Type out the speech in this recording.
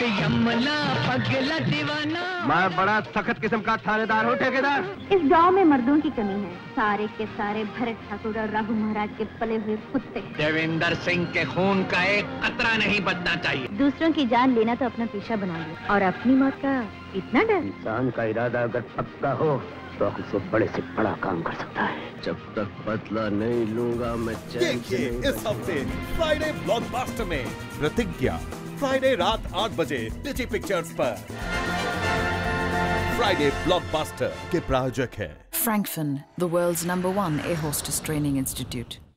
यमला पगला दीवाना। मैं बड़ा सख्त किस्म का थानेदार हूँ ठेकेदार। इस गांव में मर्दों की कमी है, सारे के सारे भरत ठाकुर और राहु महाराज के पले हुए कुत्ते। देवेंद्र सिंह के खून का एक कतरा नहीं बचना चाहिए। दूसरों की जान लेना तो अपना पेशा बना लो, और अपनी मौत का इतना डर। इंसान का इरादा अगर पक्का हो तो उससे बड़े से बड़ा काम कर सकता है। जब तक बदला नहीं लूंगा मैं चैन से नहीं। इस हफ्ते फ्राइडे ब्लॉकबस्टर में प्रतिज्ञा, फ्राइडे रात 8 बजे डिजी पिक्चर्स पर। फ्राइडे ब्लॉकबस्टर के प्रायोजक है Frankfurt, the world's #1 air hostess training institute.